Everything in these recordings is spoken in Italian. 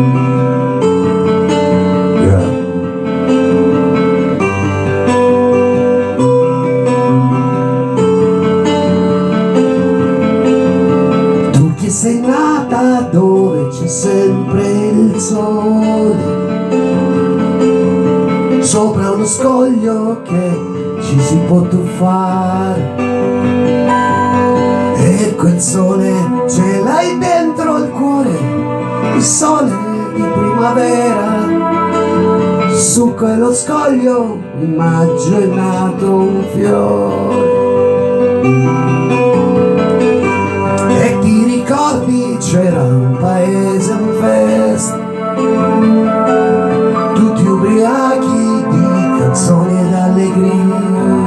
Sei nata dove c'è sempre il sole, sopra uno scoglio che ci si può tuffare, e quel sole ce l'hai dentro il cuore, il sole di primavera. Su quello scoglio in maggio è nato un fiore. C'era un paese in festa, tutti ubriachi di canzoni ed allegria,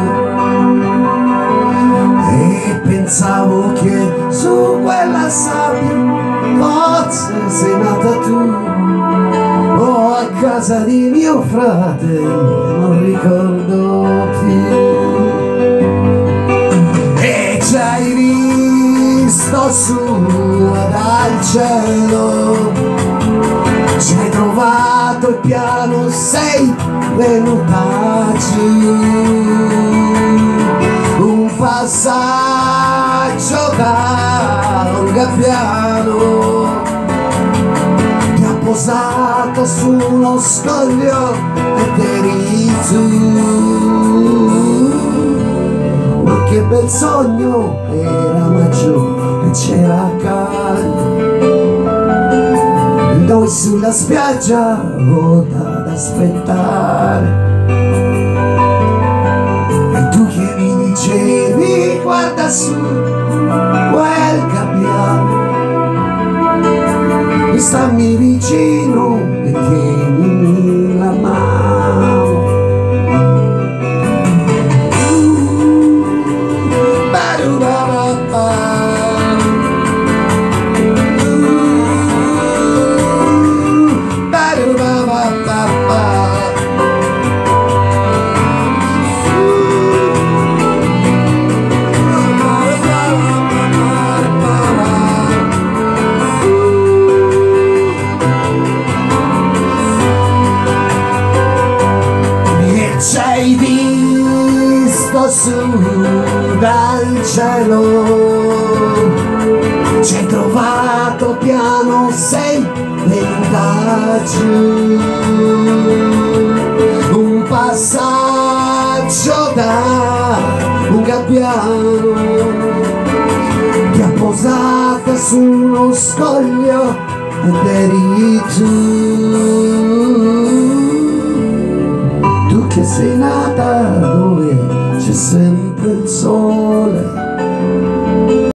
e pensavo che su quella sabbia forse sei nata tu, o a casa di mio fratello, non ricordo più. E ci hai visto su dal cielo, ci hai trovato il piano, sei venuta giù, un passaggio da un gabbiano ti ha posato su uno scoglio ed eri tu. Ma che bel sogno, era maggio e c'era caldo, noi sulla spiaggia volta ad aspettare, e tu che mi dicevi guarda su quel gabbiano, stammi vicino e tienimi la mano. Ci hai visto su dal cielo, ci hai trovato piano, sei venuta giù, un passaggio da un gabbiano ti ha posata su uno scoglio ed eri tu. Che sei nata dove c'è sempre il sole,